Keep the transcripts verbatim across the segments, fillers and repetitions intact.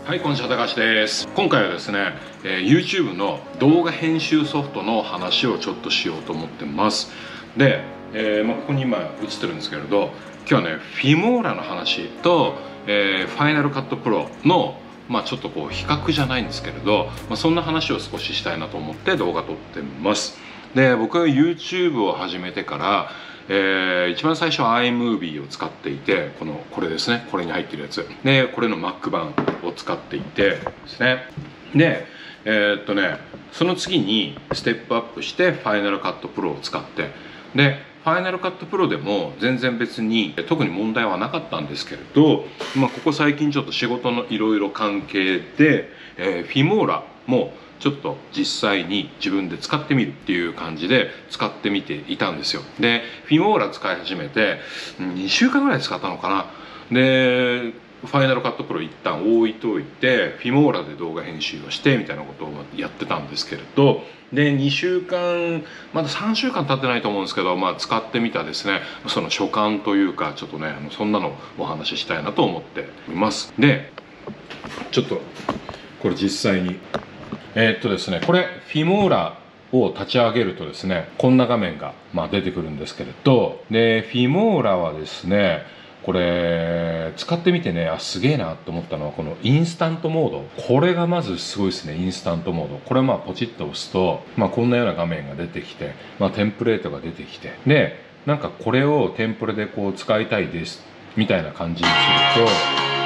はい、こんにちは、高橋です。今回はですね、えー、YouTube の動画編集ソフトの話をちょっとしようと思ってます。で、えーまあ、ここに今映ってるんですけれど、今日はね、フィモーラの話と、えー、Final Cut Pro の、まあ、ちょっとこう比較じゃないんですけれど、まあ、そんな話を少ししたいなと思って動画撮ってます。で、僕が YouTube を始めてから、えー、一番最初は iMovie を使っていて、このこれですね、これに入ってるやつで、これの Mac 版を使っていてですね。で、えー、っとねその次にステップアップして Final Cut Pro を使って、でFinal Cut Pro でも全然別に特に問題はなかったんですけれど、まあ、ここ最近ちょっと仕事のいろいろ関係で、えー、フィモーラもちょっと実際に自分で使ってみるっていう感じで使ってみていたんですよ。でフィモーラ使い始めてにしゅうかんぐらい使ったのかな。でファイナルカットプロ一旦置いといてフィモーラで動画編集をしてみたいなことをやってたんですけれど、でにしゅうかんまださんしゅうかん経ってないと思うんですけど、まあ、使ってみたですねその所感というか、ちょっとねそんなのお話ししたいなと思っています。でちょっとこれ実際にえーっとですねこれフィモーラを立ち上げるとですねこんな画面が、まあ、出てくるんですけれど、でフィモーラはですねこれ使ってみてね、あすげえなと思ったのはこのインスタントモード。これがまずすごいですね。インスタントモード、これまあポチッと押すと、まあ、こんなような画面が出てきて、まあ、テンプレートが出てきて、でなんかこれをテンプレでこう使いたいですみたいな感じにすると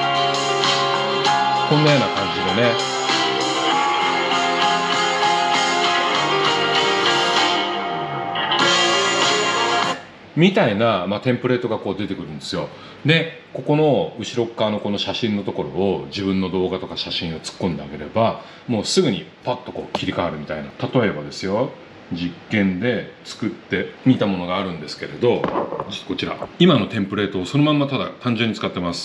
こんなような感じでねみたいな、まあ、テンプレートがこう出てくるんですよ。でここの後ろ側のこの写真のところを自分の動画とか写真を突っ込んであげればもうすぐにパッとこう切り替わるみたいな。例えばですよ、実験で作ってみたものがあるんですけれど、こちら今のテンプレートをそのまんまただ単純に使ってます。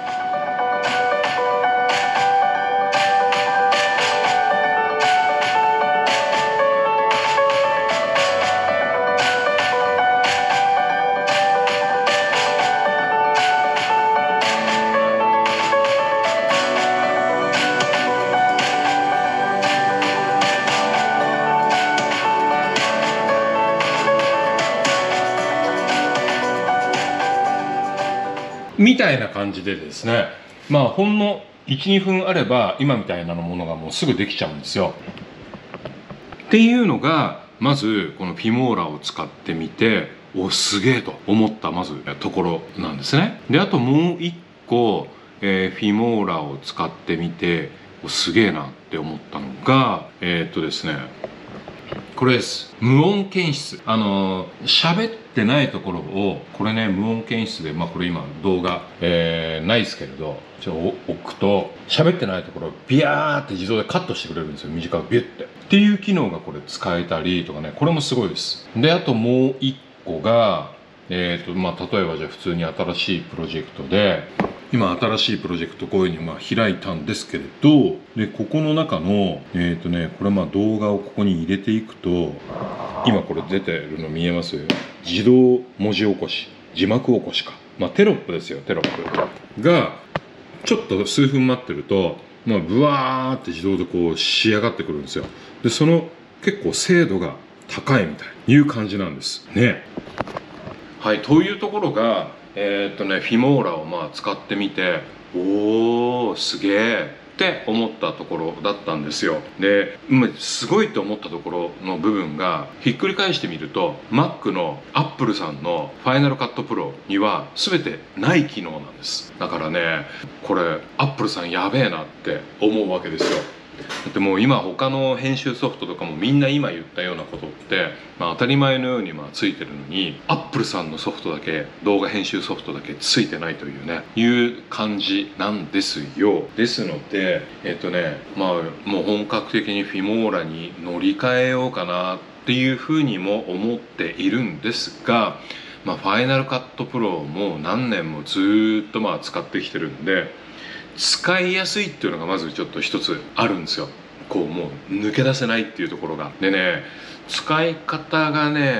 みたいな感じでですね、まあほんのいちにふんあれば今みたいなものがもうすぐできちゃうんですよ。っていうのがまずこのフィモーラを使ってみておすげえと思ったまずところなんですね。であともう一個、えー、フィモーラを使ってみておすげえなって思ったのがえー、っとですねこれです。無音検出。あの喋ってないところをこれね無音検出で、まあこれ今動画、えー、ないですけれどちょっと置くと喋ってないところをビヤーって自動でカットしてくれるんですよ。短くビュッてっていう機能がこれ使えたりとかね、これもすごいです。であともう一個がえーとまあ例えばじゃあ普通に新しいプロジェクトで今新しいプロジェクトこういうふうにまあ開いたんですけれど、でここの中のえっとねこれまあ動画をここに入れていくと今これ出てるの見えます？自動文字起こし、字幕起こしか、まあテロップですよ。テロップがちょっと数分待ってるとまあブワーって自動でこう仕上がってくるんですよ。でその結構精度が高いみたいいう感じなんですね。はい、というところがえーっとねフィモーラをまあ使ってみておーすげえって思ったところだったんですよ。で、すごいと思ったところの部分がひっくり返してみると Mac の Apple さんの Final Cut Pro には全てない機能なんです。だからねこれ Apple さんやべえなって思うわけですよ。だってもう今他の編集ソフトとかもみんな今言ったようなことって、まあ、当たり前のようにまあついてるのにアップルさんのソフトだけ動画編集ソフトだけついてないというねいう感じなんですよ。ですのでえっとねまあもう本格的にフィモーラに乗り換えようかなっていうふうにも思っているんですが、まあ、ファイナルカットプロをもう何年もずっとまあ使ってきてるんで使いやすいっていうのがまずちょっと一つあるんですよ。こうもう抜け出せないっていうところがでね、使い方がね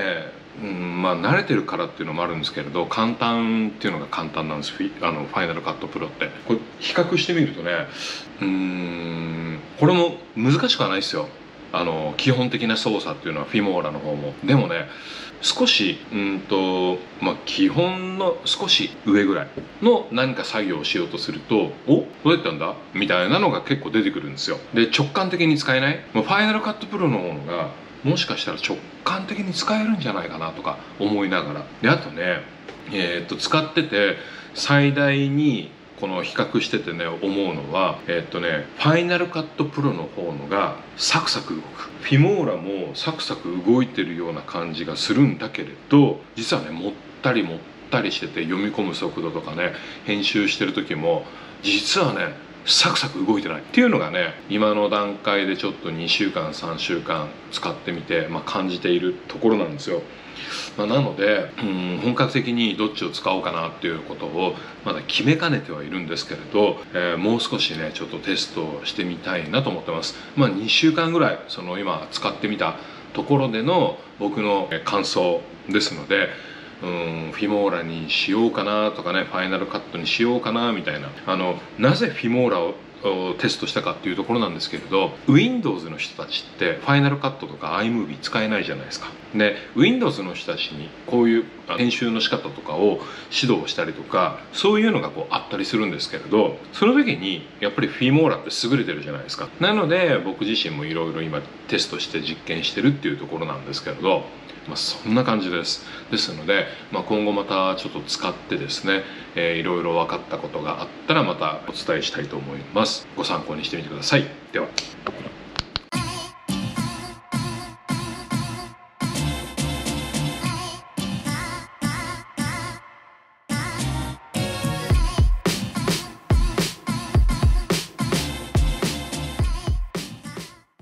うん、まあ慣れてるからっていうのもあるんですけれど、簡単っていうのが簡単なんです。フィあのファイナルカットプロってこれ比較してみるとね、うーんこれも難しくはないですよ。あの基本的な操作っていうのはフィモーラの方も。でもね、少しうんとまあ基本の少し上ぐらいの何か作業をしようとすると、おどうやったんだみたいなのが結構出てくるんですよ。で直感的に使えない、まあ、ファイナルカットプロのものがもしかしたら直感的に使えるんじゃないかなとか思いながら。であとね、えー、っと使ってて最大にこの比較しててね思うのは、えー、っとねファイナルカットプロの方のがサクサク動く。フィモーラもサクサク動いてるような感じがするんだけれど、実はねもったりもったりしてて、読み込む速度とかね編集してる時も実はねサクサク動いてないっていうのがね、今の段階でちょっとにしゅうかんさんしゅうかん使ってみて、まあ、感じているところなんですよ。まあ、なのでうん本格的にどっちを使おうかなっていうことをまだ決めかねてはいるんですけれど、えー、もう少しねちょっとテストしてみたいなと思ってます。まあ、にしゅうかんぐらいその今使ってみたところでの僕の感想ですので、うんフィモーラにしようかなとかね、ファイナルカットにしようかなみたいな、あのなぜフィモーラをテストしたかっていうところなんですけれど、 Windows の人たちってファイナルカットとか iMovie 使えないじゃないですか。で Windows の人たちにこういう編集の仕方とかを指導したりとか、そういうのがこうあったりするんですけれど、その時にやっぱりフィモーラって優れてるじゃないですか。なので僕自身もいろいろ今テストして実験してるっていうところなんですけれど、まあ、そんな感じです。ですので、まあ、今後またちょっと使ってですね、えー、いろいろ分かったことがあったらまたお伝えしたいと思います。ご参考にしてみてください。では。